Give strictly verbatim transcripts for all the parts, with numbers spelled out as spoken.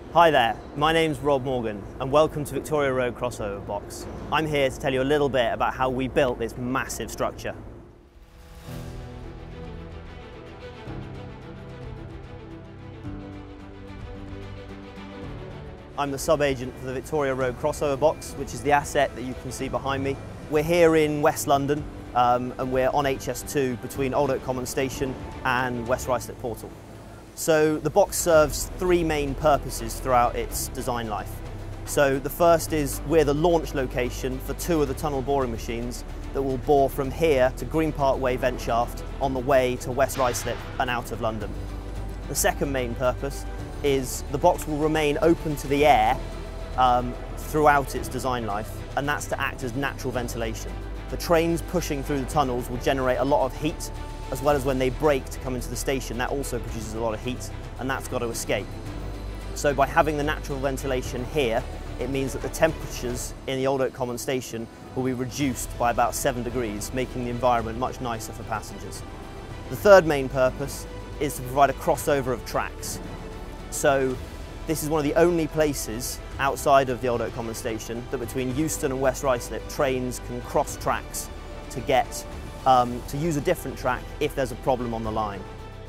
Hi there, my name's Rob Morgan and welcome to Victoria Road Crossover Box. I'm here to tell you a little bit about how we built this massive structure. I'm the sub-agent for the Victoria Road Crossover Box, which is the asset that you can see behind me. We're here in West London um, and we're on H S two between Old Oak Common Station and West Ruislip Portal. So the box serves three main purposes throughout its design life. So the first is we're the launch location for two of the tunnel boring machines that will bore from here to Green Park Way vent shaft on the way to West Ruislip and out of London. The second main purpose is the box will remain open to the air um, throughout its design life, and that's to act as natural ventilation. The trains pushing through the tunnels will generate a lot of heat, as well as when they brake to come into the station, that also produces a lot of heat, and that's got to escape. So by having the natural ventilation here, it means that the temperatures in the Old Oak Common Station will be reduced by about seven degrees, making the environment much nicer for passengers. The third main purpose is to provide a crossover of tracks. So this is one of the only places outside of the Old Oak Common Station that between Euston and West Ruislip trains can cross tracks to get Um, to use a different track if there's a problem on the line.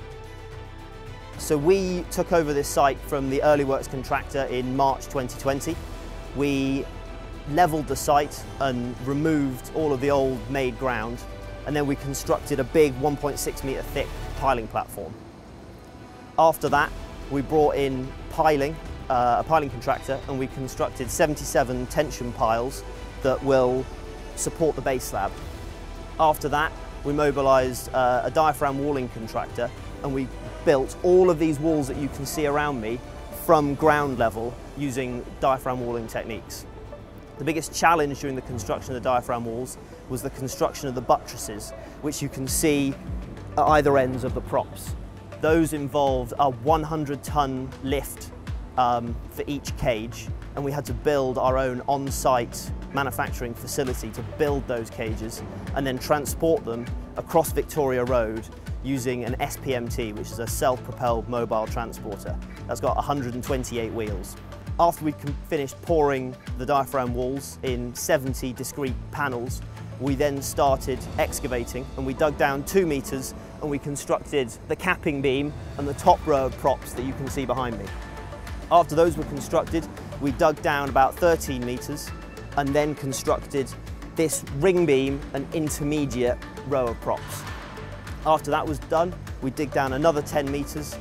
So we took over this site from the early works contractor in March twenty twenty. We levelled the site and removed all of the old made ground, and then we constructed a big one point six metre thick piling platform. After that, we brought in piling, uh, a piling contractor, and we constructed seventy-seven tension piles that will support the base slab. After that, we mobilised uh, a diaphragm walling contractor, and we built all of these walls that you can see around me from ground level using diaphragm walling techniques. The biggest challenge during the construction of the diaphragm walls was the construction of the buttresses, which you can see at either ends of the props. Those involved a one hundred ton lift um, for each cage, and we had to build our own on-site manufacturing facility to build those cages and then transport them across Victoria Road using an S P M T, which is a self-propelled mobile transporter. That's got one hundred twenty-eight wheels. After we finished pouring the diaphragm walls in seventy discrete panels, we then started excavating, and we dug down two metres and we constructed the capping beam and the top row of props that you can see behind me. After those were constructed, we dug down about thirteen metres and then constructed this ring beam and intermediate row of props. After that was done, we dig down another ten metres.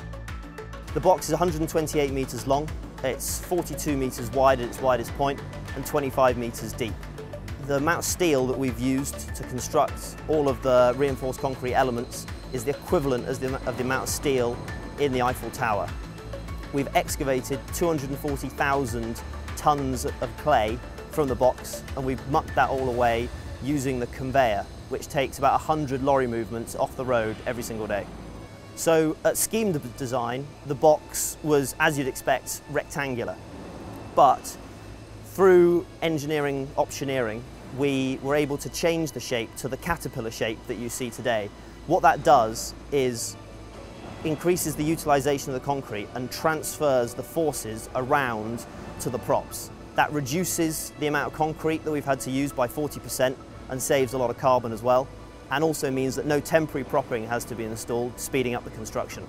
The box is one hundred twenty-eight metres long, it's forty-two metres wide at its widest point and twenty-five metres deep. The amount of steel that we've used to construct all of the reinforced concrete elements is the equivalent as the, of the amount of steel in the Eiffel Tower. We've excavated two hundred forty thousand tonnes of clay from the box, and we've mucked that all away using the conveyor, which takes about one hundred lorry movements off the road every single day. So at scheme design, the box was, as you'd expect, rectangular. But through engineering optioneering, we were able to change the shape to the caterpillar shape that you see today. What that does is increases the utilisation of the concrete and transfers the forces around to the props. That reduces the amount of concrete that we've had to use by forty percent and saves a lot of carbon as well, and also means that no temporary propping has to be installed, speeding up the construction.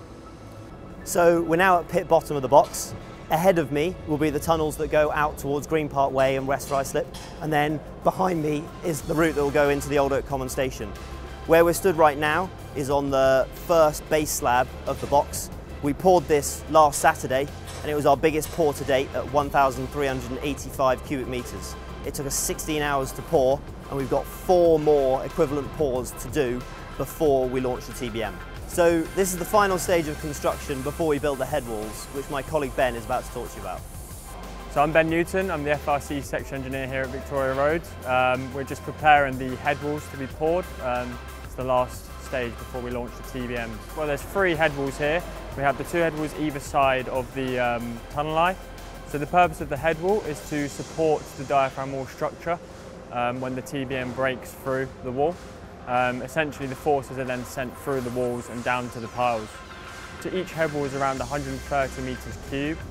So we're now at pit bottom of the box. Ahead of me will be the tunnels that go out towards Green Park Way and West Ruislip, and then behind me is the route that will go into the Old Oak Common Station. Where we're stood right now is on the first base slab of the box. We poured this last Saturday, and it was our biggest pour to date at one thousand three hundred eighty-five cubic metres. It took us sixteen hours to pour, and we've got four more equivalent pours to do before we launch the T B M. So this is the final stage of construction before we build the head walls, which my colleague Ben is about to talk to you about. So I'm Ben Newton, I'm the F R C section engineer here at Victoria Road. Um, we're just preparing the head walls to be poured. Um, it's the last stage before we launch the T B Ms. Well, there's three head walls here. We have the two head walls either side of the um, tunnel eye. So the purpose of the head wall is to support the diaphragm wall structure um, when the T B M breaks through the wall. Um, essentially the forces are then sent through the walls and down to the piles. So each head wall is around one hundred thirty metres cube,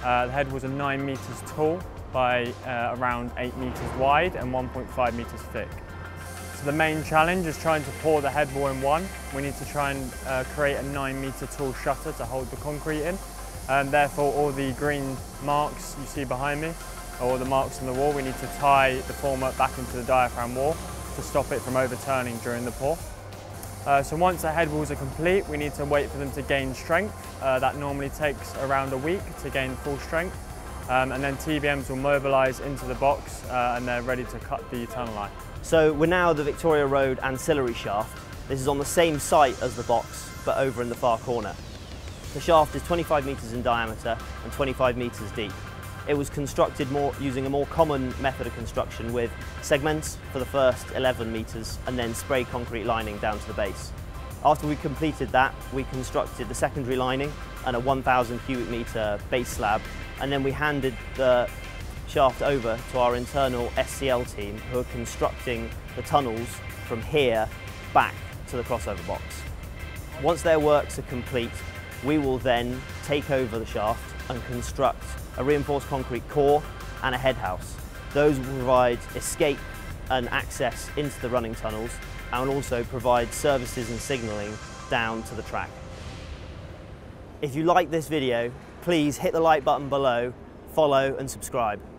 Uh, the head walls are nine metres tall by uh, around eight metres wide and one point five metres thick. So the main challenge is trying to pour the head wall in one. We need to try and uh, create a nine metre tall shutter to hold the concrete in. And therefore all the green marks you see behind me, or the marks on the wall, we need to tie the formwork back into the diaphragm wall to stop it from overturning during the pour. Uh, so once the head walls are complete, we need to wait for them to gain strength. Uh, that normally takes around a week to gain full strength. Um, and then T B Ms will mobilise into the box uh, and they're ready to cut the tunnel line. So we're now at the Victoria Road Ancillary shaft. This is on the same site as the box, but over in the far corner. The shaft is twenty-five metres in diameter and twenty-five metres deep. It was constructed more using a more common method of construction with segments for the first eleven metres and then spray concrete lining down to the base. After we completed that, we constructed the secondary lining and a one thousand cubic metre base slab, and then we handed the shaft over to our internal S C L team who are constructing the tunnels from here back to the crossover box. Once their works are complete, we will then take over the shaft and construct a reinforced concrete core and a head house. Those will provide escape and access into the running tunnels and will also provide services and signalling down to the track. If you like this video, please hit the like button below, follow and subscribe.